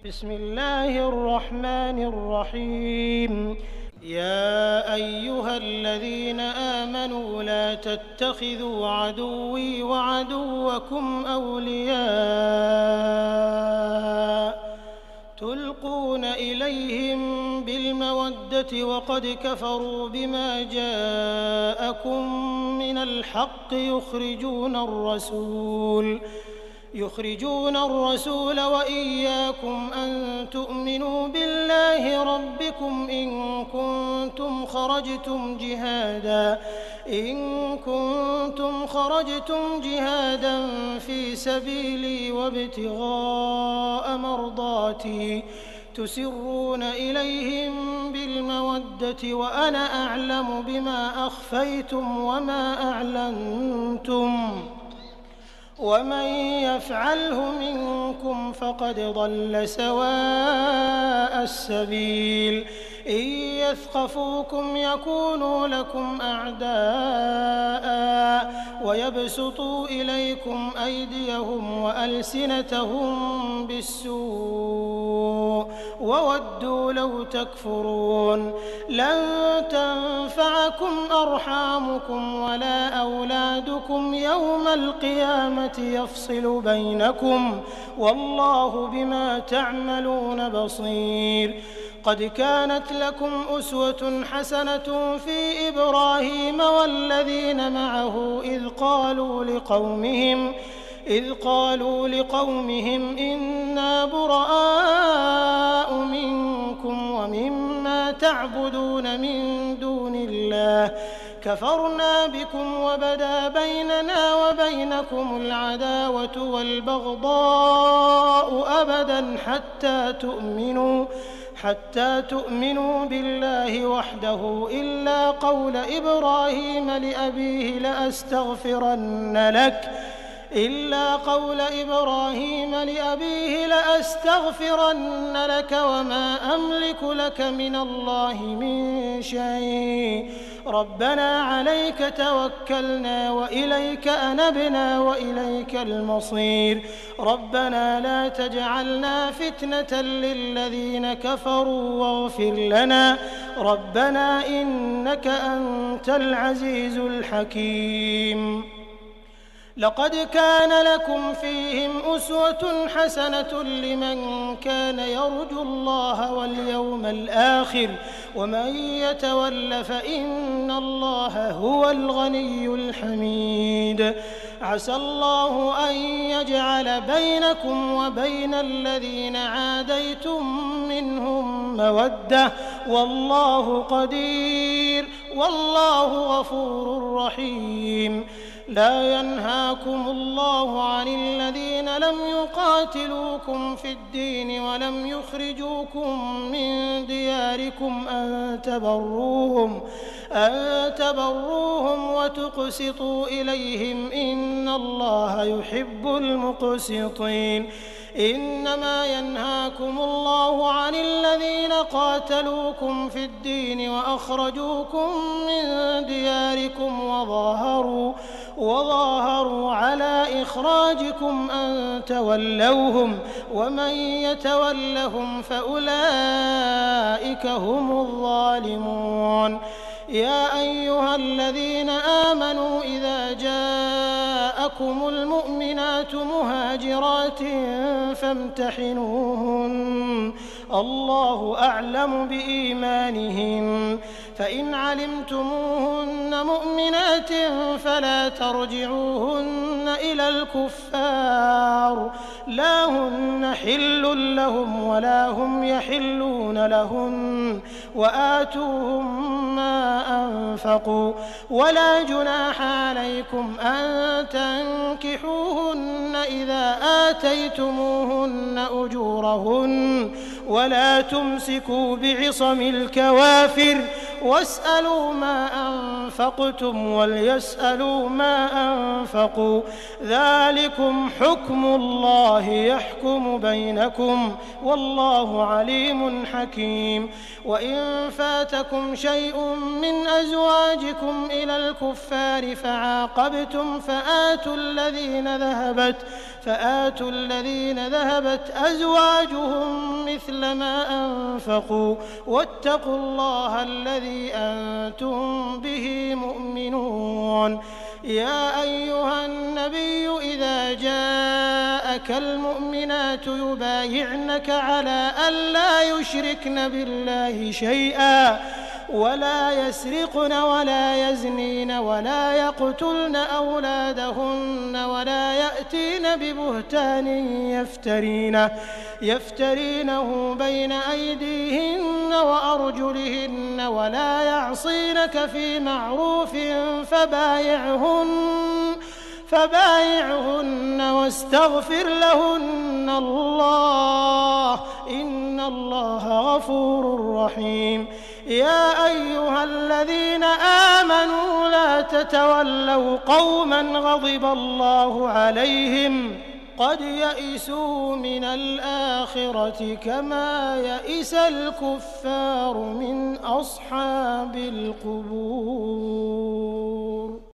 بسم الله الرحمن الرحيم. يا أيها الذين آمنوا لا تتخذوا عدوي وعدوكم أولياء تلقون إليهم بالمودة وقد كفروا بما جاءكم من الحق يخرجون الرسول وإياكم أن تؤمنوا بالله ربكم إن كنتم خرجتم جهادا في سبيلي وابتغاء مرضاتي تسرون إليهم بالمودة وأنا أعلم بما أخفيتم وما أعلنتم ومن يفعله منكم فقد ضل سواء السبيل. إن يثقفوكم يكونوا لكم أعداء ويبسطوا إليكم أيديهم وألسنتهم بالسوء وودوا لو تكفرون. لن تنفعكم أرحامكم ولا أولادكم يوم القيامة يفصل بينكم والله بما تعملون بصير. قد كانت لكم أسوة حسنة في إبراهيم والذين معه إذ قالوا لقومهم إنا براء منكم ومما تعبدون من دون الله كفرنا بكم وبدا بيننا وبينكم العداوة والبغضاء أبدا حتى تؤمنوا بالله وحده إلا قول إبراهيم لأبيه لأستغفرن لك وما أملك لك من الله من شيء. ربنا عليك توكلنا وإليك أنبنا وإليك المصير. ربنا لا تجعلنا فتنة للذين كفروا واغفر لنا ربنا إنك أنت العزيز الحكيم. لقد كان لكم فيهم أسوة حسنة لمن كان يرجو الله واليوم الآخر ومن يتول فإن الله هو الغني الحميد. عسى الله أن يجعل بينكم وبين الذين عاديتم منهم مودة والله قدير والله غفور رحيم. لا ينهاكم الله عن الذين لم يقاتلوكم في الدين ولم يخرجوكم من دياركم أن تبروهم وتقسطوا إليهم إن الله يحب المقسطين. إنما ينهاكم الله عن الذين قاتلوكم في الدين وأخرجوكم من دياركم وظاهروا على إخراجكم أن تولوهم ومن يتولهم فأولئك هم الظالمون. يا أيها الذين آمنوا إذا جاءكم المؤمنات مهاجرات فامتحنوهن الله أعلم بإيمانهن فإن علمتموهن مؤمنات فلا ترجعوهن إلى الكفار لا هن حل لهم ولا هم يحلون لهن وآتوهم ما أنفقوا ولا جناح عليكم أن تنكحوهن إذا آتيتموهن أجورهن ولا تمسكوا بعصم الكوافر واسألوا ما أنفقتم وليسألوا ما أنفقوا ذلكم حكم الله يحكم بينكم والله عليم حكيم. وإن فاتكم شيء من أزواجكم إلى الكفار فعاقبتم فآتوا الذين ذهبت أزواجهم مثل ما أنفقوا واتقوا الله الذي أنتم به مؤمنون. يا أيها النبي إذا جاءك المؤمنات يبايعنك على ألا يشركن بالله شيئا ولا يسرقن ولا يزنين ولا يقتلن أولادهن ولا يأتين ببهتان يفترينه بين أيديهن وأرجلهن ولا يعصينك في معروف فبايعهن واستغفر لهن الله إن الله غفور رحيم. يا أيها الذين آمنوا لا تتولوا قوما غضب الله عليهم قد يئسوا من الآخرة كما يئس الكفار من أصحاب القبور.